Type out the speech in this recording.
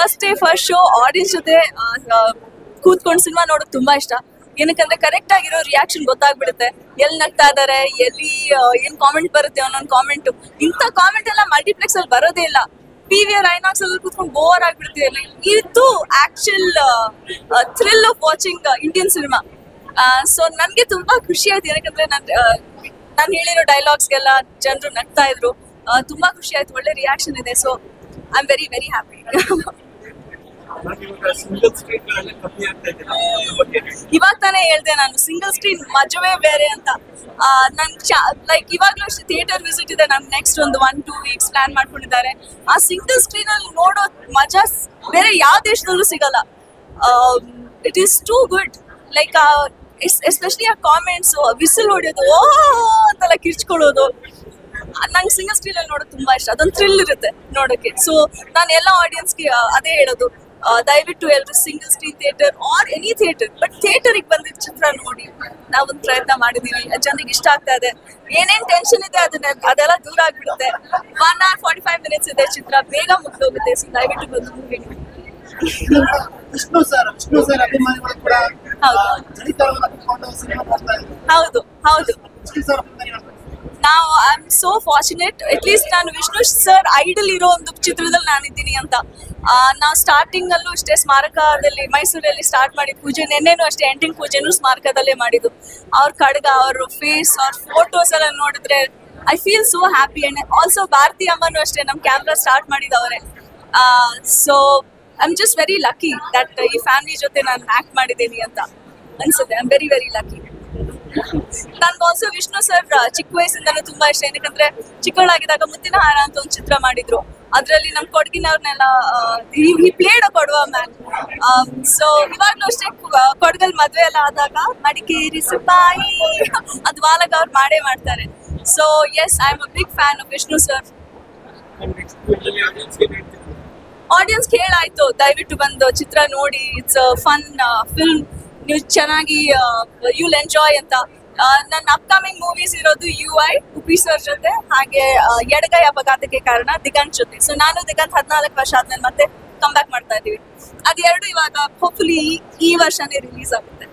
First day first show audience ಜೊತೆ ಕೂತ್ಕೊಂಡು cinema ನೋಡೋದು ತುಂಬಾ ಇಷ್ಟ. ಏನಕ್ಕಂದ್ರೆ ಕರೆಕ್ಟ್ ಆಗಿರೋ ರಿಯಾಕ್ಷನ್ ಗೊತ್ತಾಗ್ಬಿಡುತ್ತೆ, ಎಲ್ಲಿ ನಗ್ತಾ ಇದಾರೆ, ಎಲ್ಲಿ ಏನ್ ಕಾಮೆಂಟ್ ಬರುತ್ತೆ, ಒಂದೊಂದು ಕಾಮೆಂಟ್. ಇಂಥ ಕಾಮೆಂಟ್ ಎಲ್ಲ ಮಲ್ಟಿಪ್ಲೆಕ್ಸ್ ಅಲ್ಲಿ ಬರೋದೇ ಇಲ್ಲ. PVR ಐನಾಕ್ಸ್ ಅಲ್ಲಿ ಕೂತ್ಕೊಂಡು ಬೋರ್ ಆಗ್ಬಿಡ್ತೀವಿ. ಇದು actual thrill of watching Indian cinema. So ನನ್ಗೆ ತುಂಬಾ ಖುಷಿ ಆಯ್ತು, ಏನಕ್ಕಂದ್ರೆ ನಾನು ಹೇಳಿರೋ ಡೈಲಾಗ್ಸ್ಗೆಲ್ಲ ಜನರು ನಗ್ತಾ ಇದ್ರು. ತುಂಬಾ ಖುಷಿ ಆಯ್ತು, ಒಳ್ಳೆ ರಿಯಾಕ್ಷನ್ ಇದೆ. So I am very very happy. ಇವಾಗ ತಾನೇ ಹೇಳ್ದೆ ನಾನು, ಸಿಂಗಲ್ ಸ್ಕ್ರೀನ್ ಮಜವೇ ಬೇರೆ ಅಂತ. ನನ್ ಲೈಕ್ ಇವಾಗ್ಲೂ ಅಷ್ಟೇ ಥಿಯೇಟರ್ ವಿಸಿಟ್ ಇದೆ, ನಮ್ ನೆಕ್ಸ್ಟ್ ಒಂದು 1-2 ವೀಕ್ಸ್ ಪ್ಲಾನ್ ಮಾಡ್ಕೊಂಡಿದ್ದಾರೆ. ಆ ಸಿಂಗಲ್ ಸ್ಕ್ರೀನ್ ಅಲ್ಲಿ ನೋಡೋ ಮಜಾ ಬೇರೆ ಯಾವ ದೇಶದಲ್ಲೂ ಸಿಗಲ್ಲ. It is too good. Like especially ಆ ಕಾಮೆಂಟ್ಸ್, ವಿಸಿಲ್ ಹೊಡೆಯೋದು, ಅಂತೆಲ್ಲ ಕಿರ್ಚ್ಕೊಳ್ಳೋದು, ನಂಗೆ ಸಿಂಗಲ್ ಸ್ಕ್ರೀನ್ ಅಲ್ಲಿ ನೋಡೋದು ತುಂಬಾ ಇಷ್ಟ. ಅದೊಂದು ಥ್ರಿಲ್ ಇರುತ್ತೆ ನೋಡೋಕೆ. ಸೊ ನಾನು ಎಲ್ಲ ಆಡಿಯನ್ಸ್ಗೆ ಅದೇ ಹೇಳೋದು, ದಯವಿಟ್ಟು ಎಲ್ಲರೂ single screen theatre or any theatre, but ಥಿಯೇಟರ್ಗೆ ಬಂದಿದ್ದ ಚಿತ್ರ ನೋಡಿ. ನಾವೊಂದು ಪ್ರಯತ್ನ ಮಾಡಿದೀವಿ, ಜನರಿಗೆ ಇಷ್ಟ ಆಗ್ತಾ ಇದೆ. ಏನೇನ್ ಟೆನ್ಷನ್ ಇದೆ ಅದೆಲ್ಲ ದೂರ ಆಗ್ಬಿಡುತ್ತೆ. 1 hour 45 minutes ಇದೆ ಚಿತ್ರ, ಬೇಗ ಮುಗ್ದೋಗುತ್ತೆ. ಸೊ ದಯವಿಟ್ಟು ಬಂದು ಮೂವಿ ನೋಡಿ. ವಿಷ್ಣು ಸರ್ ಅಭಿಮಾನಿಗಳು ಕೂಡ ಹೌದು ಹೌದು. ನಾವು I am so fortunate. At least ನಾನು ವಿಷ್ಣು ಸರ್ ಐಡಲ್ ಇರೋ ಒಂದು ಚಿತ್ರದಲ್ಲಿ ನಾನಿದ್ದೀನಿ ಅಂತ. ನಾವು ಸ್ಟಾರ್ಟಿಂಗ್ ಅಲ್ಲೂ ಅಷ್ಟೇ ಸ್ಮಾರಕದಲ್ಲಿ ಮೈಸೂರಲ್ಲಿ ಸ್ಟಾರ್ಟ್ ಮಾಡಿದ ಪೂಜೆ, ನೆನ್ನೆನೂ ಅಷ್ಟೇ ಎಂಟಿಂಗ್ ಪೂಜೆನೂ ಸ್ಮಾರಕದಲ್ಲೇ ಮಾಡಿದ್ದು. ಅವ್ರ ಖಡ್ಗ, ಅವ್ರ ಫೇಸ್, ಅವ್ರ ಫೋಟೋಸ್ ಎಲ್ಲ ನೋಡಿದ್ರೆ I feel so happy. And also Bharathi ಅಮ್ಮನೂ ಅಷ್ಟೇ ನಮ್ಮ ಕ್ಯಾಮ್ರಾ ಸ್ಟಾರ್ಟ್ ಮಾಡಿದವ್ರೆ. So I am just very lucky that ಈ ಫ್ಯಾಮಿಲಿ ಜೊತೆ ನಾನು ಆಕ್ಟ್ ಮಾಡಿದ್ದೀನಿ ಅಂತ ಅನ್ಸುತ್ತೆ. I am very very lucky. ನನ್ಗೆ ಆಲ್ಸೋ ವಿಷ್ಣು ಸರ್ ಚಿಕ್ಕ ವಯಸ್ಸಿಂದನೂ ತುಂಬಾ ಇಷ್ಟ. ಏನಕ್ಕಂದ್ರೆ ಚಿಕ್ಕವಳಾಗಿದ್ದಾಗ ಮುತ್ತಿನ ಹಾರ ಅಂತ ಒಂದು ಚಿತ್ರ ಮಾಡಿದ್ರು. ಅದ್ರಲ್ಲಿ ನಮ್ ಕೊಡಗಿನವ್ರನ್ನೆಲ್ಲ he played a Kodava man. So ಇವಾಗ್ಲೂ ಅಷ್ಟೇ ಕೊಡಗಲ್ ಮದ್ವೆ ಎಲ್ಲ ಆದಾಗ ಮಡಿಕೇರಿ ಸಿಪಾಯಿ ಅದು ವಾಲಗ ಅವ್ರು ಮಾಡೇ ಮಾಡ್ತಾರೆ. So yes, I am a big fan of Vishnu sir. Audience ಕೇಳಾಯ್ತು, ದಯವಿಟ್ಟು ಬಂದು ಚಿತ್ರ ನೋಡಿ. ಇಟ್ಸ್ ಫನ್ ಫಿಲ್ಮ್, ನೀವು ಚೆನ್ನಾಗಿ ಯುಲ್ ಎಂಜಾಯ್ ಅಂತ. ನನ್ನ ಅಪ್ಕಮಿಂಗ್ ಮೂವೀಸ್ ಇರೋದು UI ಉಪ್ಪಿ ಸರ್ ಜೊತೆ, ಹಾಗೆ ಎಡಗೈ ಅಪಘಾತಕ್ಕೆ ಕಾರಣ ದಿಗಂತ್ ಜೊತೆ. ಸೊ ನಾನು ದಿಗಂತ್ 14 ವರ್ಷ ಆದ್ಮೇಲೆ ಮತ್ತೆ ಕಮ್ ಬ್ಯಾಕ್ ಮಾಡ್ತಾ ಇದೀವಿ. ಅದೆರಡು ಇವಾಗ ಹೋಪ್ಫುಲಿ ಈ ವರ್ಷನೇ ರಿಲೀಸ್ ಆಗುತ್ತೆ.